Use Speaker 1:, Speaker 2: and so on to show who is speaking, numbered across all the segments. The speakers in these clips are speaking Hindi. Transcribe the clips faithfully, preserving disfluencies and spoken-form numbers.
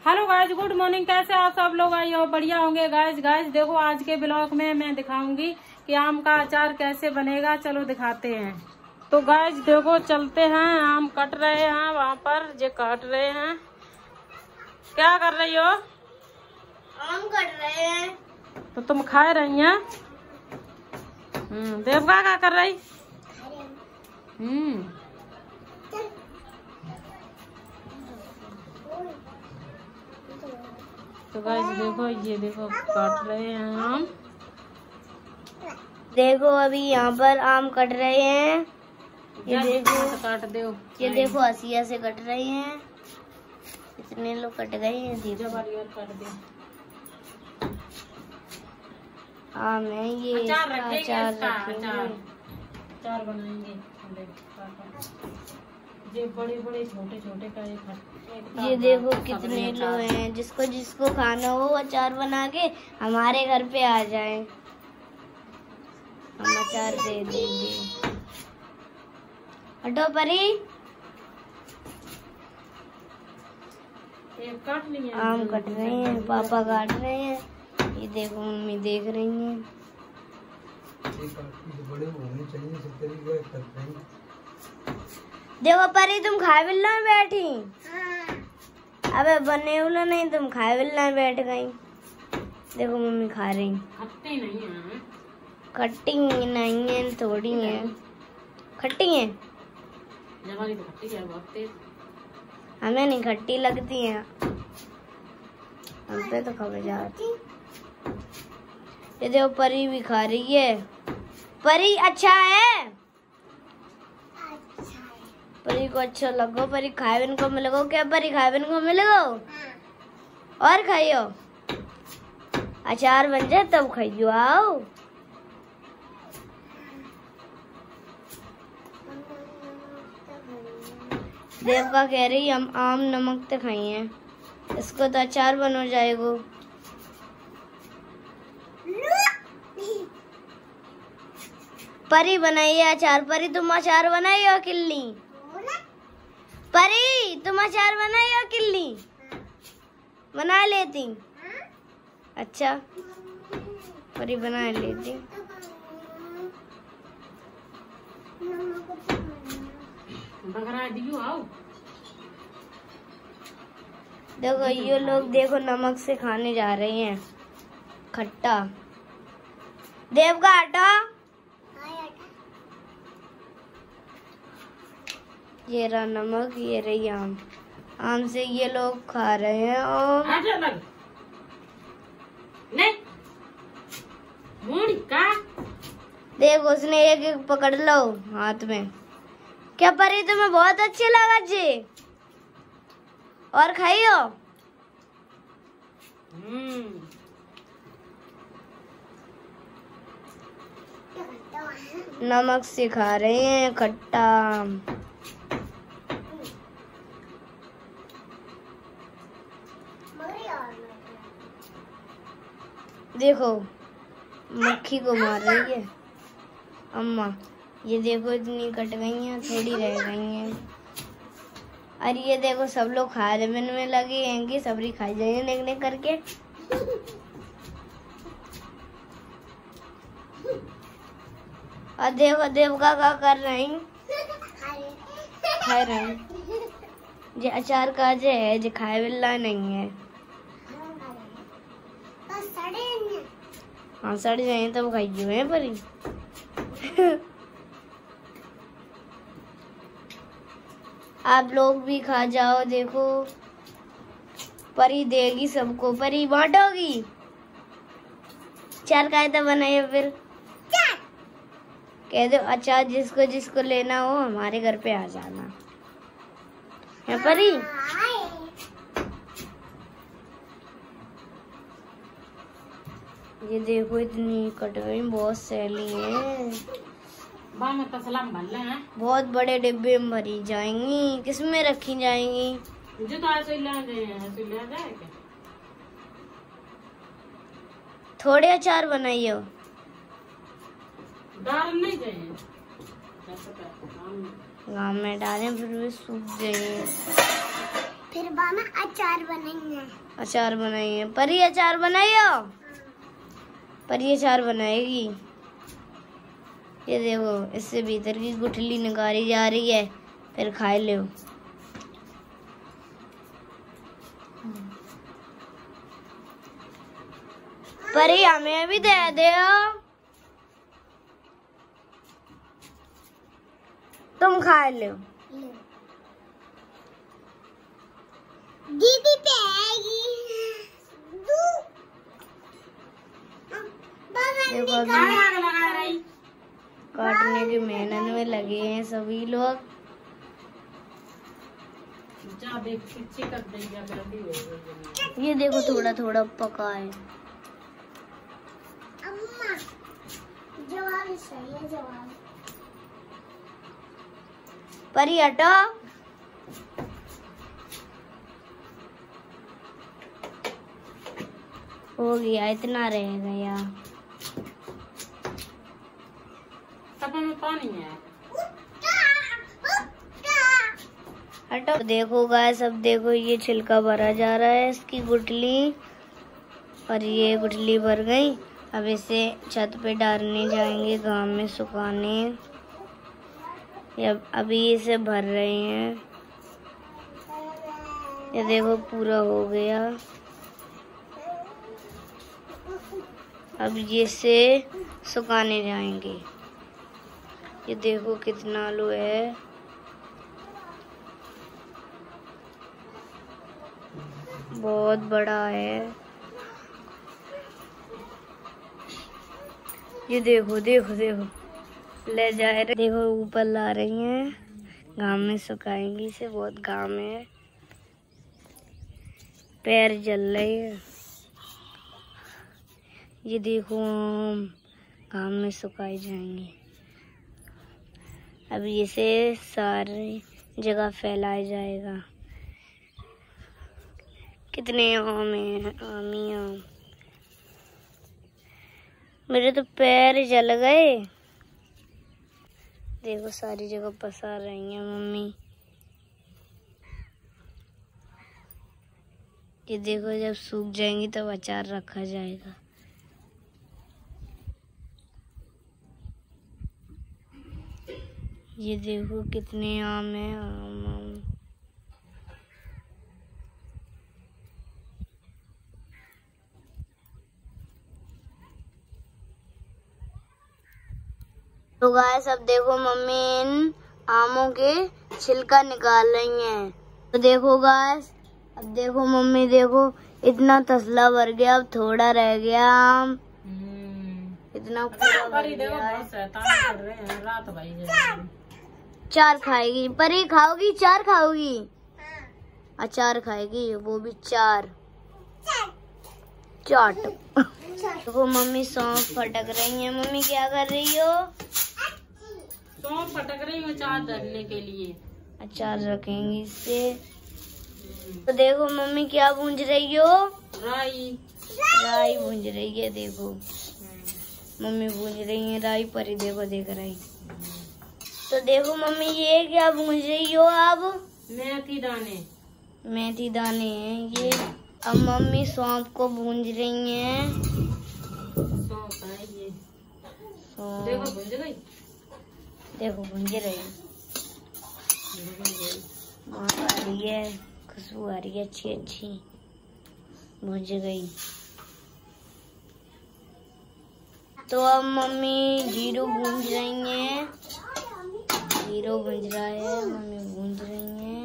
Speaker 1: Hello guys, good morning. कैसे आप सब लोग? आई हो बढ़िया होंगे गाइज। गाइज देखो, आज के ब्लॉग में मैं दिखाऊंगी कि आम का अचार कैसे बनेगा। चलो दिखाते हैं। तो गाइज देखो, चलते हैं। आम कट रहे हैं, वहाँ पर जे काट रहे हैं। क्या कर रही हो?
Speaker 2: आम कट रहे हैं।
Speaker 1: तो तुम खा रही हैं? हम्म देवका क्या कर रही? हम्म तो गाइस देखो, ये देखो काट रहे हैं आम।
Speaker 2: देखो अभी यहाँ पर आम कट रहे हैं। ये देखो
Speaker 1: काट दो।
Speaker 2: ये देखो हसिया से कट रहे हैं। इतने लोग कट गए हैं।
Speaker 1: काट दो।
Speaker 2: आम है ये।
Speaker 1: अचार रखेंगे,
Speaker 2: अचार
Speaker 1: रखेंगे।
Speaker 2: रखेंगे।
Speaker 1: अचार बनाएंगे। ये बड़े बड़े छोटे छोटे का एक।
Speaker 2: ये देखो कितने लोग हैं। जिसको जिसको खाना हो अचार बना के हमारे घर पे आ जाए, हम अचार दे देंगे। हटो परी।
Speaker 1: काट लिए
Speaker 2: आम कट रहे हैं, पापा काट रहे हैं। ये देखो मम्मी देख रही हैं। देखो परी, तुम खाए बिल्ला में बैठी। अबे बने उला नहीं, तुम खाए बिल्ला में बैठ गई। देखो मम्मी खा रही।
Speaker 1: खट्टी नहीं है।
Speaker 2: खट्टी नहीं है, थोड़ी है। खट्टी है।
Speaker 1: जवानी तो खट्टी है, बहुत तेज।
Speaker 2: हमें नहीं खट्टी लगती है, हम पे तो खबर जाती। ये देखो परी भी खा रही है। परी अच्छा है। परी को अच्छा लगो। परी खाए को मिलेगो क्या? परी खाए को मिलेगो और खाइयो। अचार बन जाए तब खाइयो। आओ देवका कह रही हम आम नमक तो खाइए, इसको तो अचार बनो जाएगो। परी बनाइए अचार। परी तुम अचार बनाइयो किल्ली। परी तुम अचार बनाइयो किल्ली। बना लेती। अच्छा परी बना लेती। देखो ये लोग देखो नमक से खाने जा रहे हैं खट्टा। देव का आटा। ये रहा नमक, ये रही आम। आम से ये लोग खा रहे हैं। और देखो उसने एक एक पकड़ लो हाथ में। क्या परी तुम्हें बहुत अच्छे लगा जी? और खाइयो। नमक से खा रहे हैं खट्टा। देखो मक्खी को मार रही है अम्मा। ये देखो इतनी कट गई हैं, थोड़ी रह गई हैं। और ये देखो सब लोग खाने में लगे हैं कि सबरी खाई जाएंगे निकने करके। और देखो देवका क्या कर रही, खा रही। जे अचार का जे है जे खाए बिल्ला नहीं है। हाँ सड़ जाए तब खाइयो है परी। आप लोग भी खा जाओ। देखो परी देगी सबको। परी बांटोगी। चार कायदा बनाइए फिर। कह दो अचार जिसको जिसको लेना हो हमारे घर पे आ जाना है परी। ये देखो इतनी कटोरी बहुत सैली है।
Speaker 1: में तसला में भर ले हैं।
Speaker 2: बहुत बड़े डिब्बे में भरी जाएंगी। किसमें रखी जाएंगी?
Speaker 1: जो तो ऐसे ले गए हैं, ऐसे ले जाए क्या?
Speaker 2: थोड़े अचार बनाइयो।
Speaker 1: डाल नहीं गए गाँव
Speaker 2: में डालें फिर भी सूख गए। फिर मामा अचार बनाएंगे। अचार बनाइए। परी अचार बनाइयो। परी अचार बनाएगी। ये देखो इससे भीतर की गुठली निकाली जा रही है, फिर खाए लो। परी हमें भी दे दे। तुम खा लो। दीदी पे आएगी। देखो अभी काटने की मेहनत में लगे हैं सभी लोग। ये देखो थोड़ा थोड़ा पका है। अम्मा जवाब सही है। जवाब परी हटो। हो गया, इतना रह गया।
Speaker 1: में पानी है।
Speaker 2: हटो। देखो गाइस, अब देखो ये छिलका भरा जा रहा है इसकी गुठली, और ये गुठली भर गई। अब इसे छत पे डालने जाएंगे गांव में सुखाने। अब अभी इसे भर रहे हैं। ये देखो पूरा हो गया। अब ये से सुखाने जाएंगे। ये देखो कितना आलू है। बहुत बड़ा है। ये देखो देखो देखो ले जा रहे। देखो ऊपर ला रही हैं, गांव में सुखाएंगी इसे। बहुत गांव है, पैर जल रहे हैं। ये देखो गांव में सुखाई जाएंगे। अब इसे सारी जगह फैलाया जाएगा। कितने आम हैं, आमी आम। मेरे तो पैर जल गए। देखो सारी जगह पसार रही हैं मम्मी। ये देखो जब सूख जाएंगी तब अचार रखा जाएगा। ये देखो कितने आम हैं, आम आम। तो गाइस अब देखो मम्मी इन आमों के छिलका निकाल रही हैं। तो देखो गाइस, अब देखो मम्मी, देखो इतना तसला भर गया, अब थोड़ा रह गया आम। इतना पूरा भर गया है।
Speaker 1: रात भाई
Speaker 2: चार खाएगी परी, खाओगी चार खाओगी? अचार खाएगी, वो भी चार चाट। देखो मम्मी सौंफ फटक रही है। मम्मी क्या कर रही हो?
Speaker 1: सौंफ फटक रही हूँ अचार रखने के लिए।
Speaker 2: अचार रखेंगी इससे। तो देखो मम्मी क्या भूंज रही हो?
Speaker 1: राई।
Speaker 2: राई भूंज रही है। देखो मम्मी भूंज रही है राई। परी देखो देख रही। तो देखो मम्मी ये क्या भूंज रही हो आप?
Speaker 1: मेथी दाने।
Speaker 2: मेथी दाने हैं ये। अब मम्मी सौंफ को भूंज रही हैं।
Speaker 1: सौंफ है ये। देखो भूंज गई।
Speaker 2: देखो भूंज रही। आ रही है, खुशबू आ रही है अच्छी अच्छी। भूंज गई। तो अब मम्मी जीरो भूंज रही हैं। जीरो भूंज रहा है, मम्मी भूंज रही हैं।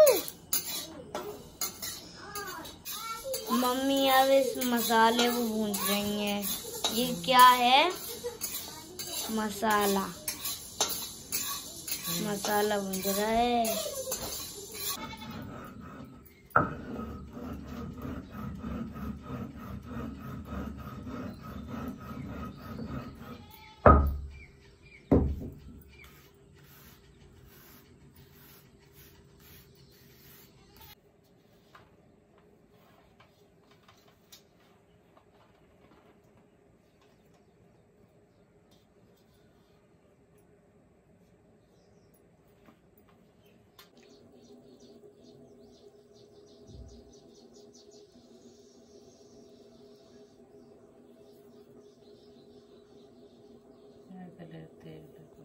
Speaker 2: मम्मी अब इस मसाले को भूंज रही हैं। ये क्या है? मसाला। मसाला भूंज रहा है।
Speaker 1: पहले तेल देखो।